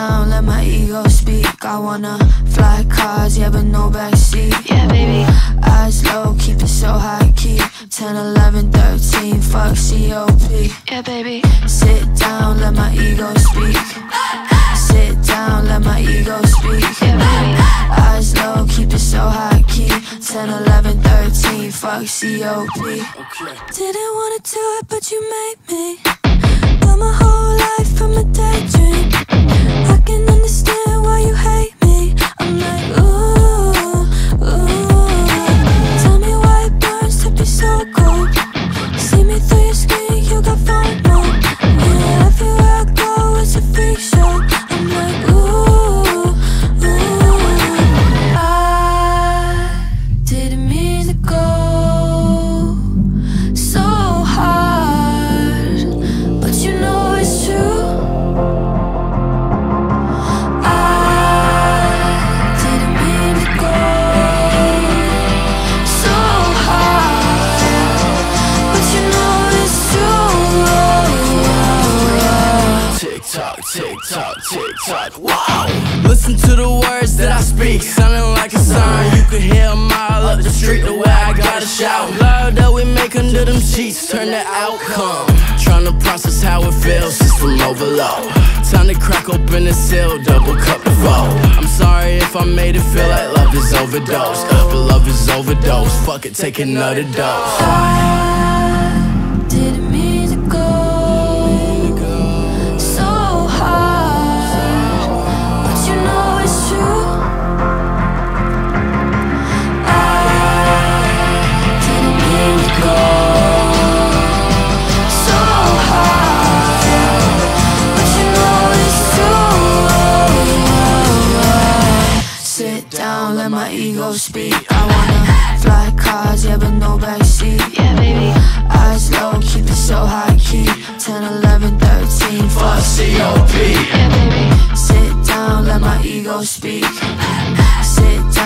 down, let my ego speak. I wanna fly cars, yeah, but no backseat. Yeah, baby. Eyes low, keep it so high key. 10, 11, 13, fuck COP. Yeah, baby. Sit down, let my ego speak. Sit down, let my ego speak. Yeah, baby. Eyes low, keep it so high key. 10, 11, 13, fuck COP. Didn't wanna do it, but you made me. Built my whole life from a daydream. I can understand why you hate me. I'm like, ooh, ooh. Tell me why it burns to be so cold. See me through your screen, you got FOMO. Yeah, everywhere I go, it's a freak show. I'm like, ooh, ooh. I didn't mean to go so hard, but you know it's true. I didn't mean to go so hard, but you know it's true. Tick-tock, tick-tock, tick-tock, wow. Listen to the words that I speak, sounding like a siren. You could hear a mile up the street the way I gotta shout. Love that we make under them sheets, turn the outcome. Trying to process how it feels, system overload. Time to crack open the seal, double cup the roll. I'm sorry if I made it feel like love is overdose, but love is overdose. Fuck it, take another dose. I didn't mean to go so hard, but you know it's true. I didn't mean to go so hard, but you know it's true. Sit down, let my ego speak. I wanna fly cars, yeah, but no backseat. Yeah, baby. Eyes low, keep it so high key. 10, 11, 13, fuck COP. Yeah, baby. Sit down, let my ego speak. Sit down.